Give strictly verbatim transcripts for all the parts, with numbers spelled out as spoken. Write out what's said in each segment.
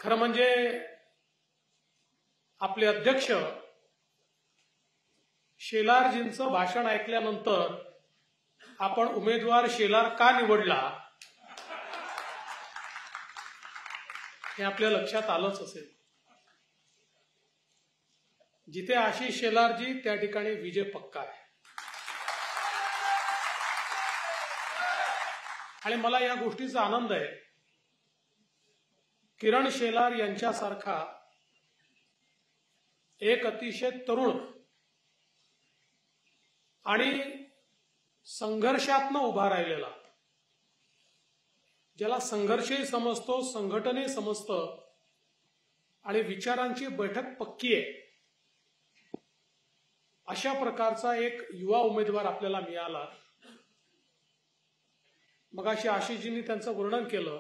खरं म्हणजे आपले अध्यक्ष शेलारजींचं भाषण ऐकल्यानंतर आपण उमेदवार शेलार का निवडला हे आपल्या लक्षात आलंच असेल। जिथे आशिष शेलारजी त्या ठिकाणी विजय पक्का आहे। आणि मला या गोष्टीचा आनंद आहे, किरण शेलार यांच्यासारखा एक अतिशय तरुण आणि संघर्षातनं उभा राहिलेला, ज्याला संघर्षही समजतो, संघटनही समजतं आणि विचारांची बैठक पक्की आहे, अशा प्रकारचा एक युवा उमेदवार आपल्याला मिळाला। मगाशी आशिषजींनी त्यांचं वर्णन केलं।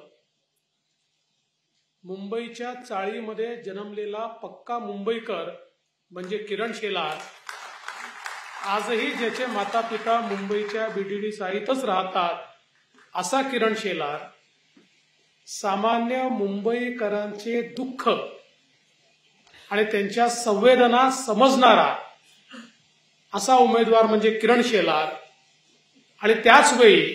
मुंबईच्या चाळीमध्ये जन्मलेला पक्का मुंबईकर म्हणजे किरण शेलार, आजही ज्याचे माता पिता मुंबईच्या बीडीडी साहित्यातच राहतात असा किरण शेलार, सामान्य मुंबईकरांचे दुःख आणि त्यांच्या संवेदना समजणारा असा उमेदवार म्हणजे किरण शेलार। आणि त्याच वेळी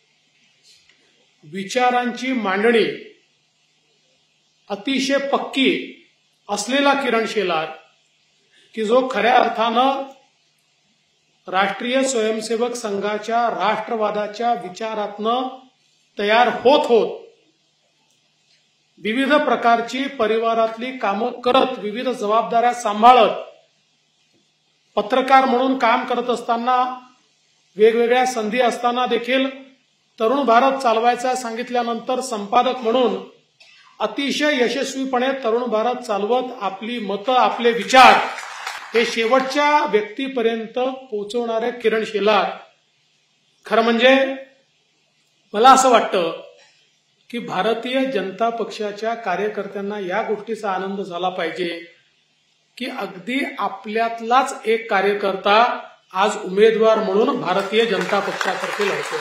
विचारांची मांडणी अतिशय पक्की असलेला किरण शेलार, की जो खऱ्या अर्थानं राष्ट्रीय स्वयंसेवक संघाच्या राष्ट्रवादाच्या विचारातनं तयार होत होत विविध प्रकारची परिवारातली कामं करत, विविध जबाबदाऱ्या सांभाळत, पत्रकार म्हणून काम करत असताना, वेगवेगळ्या संधी असताना देखील तरुण भारत चालवायचा सांगितल्यानंतर संपादक म्हणून अतिशय यशस्वीपणे तरुण भारत चालवत आपली मतं, आपले विचार हे शेवटच्या व्यक्तीपर्यंत पोहोचवणारे किरण शेलार। खरं म्हणजे मला असं वाटतं की भारतीय जनता पक्षाच्या कार्यकर्त्यांना या गोष्टीचा आनंद झाला पाहिजे की अगदी आपल्यातलाच एक कार्यकर्ता आज उमेदवार म्हणून भारतीय जनता पक्षातर्फे लढतो।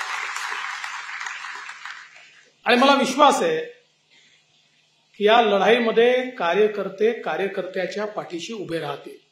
आणि मला विश्वास आहे की या लढाईमध्ये कार्यकर्ते कार्यकर्त्याच्या पाठीशी उभे राहतील।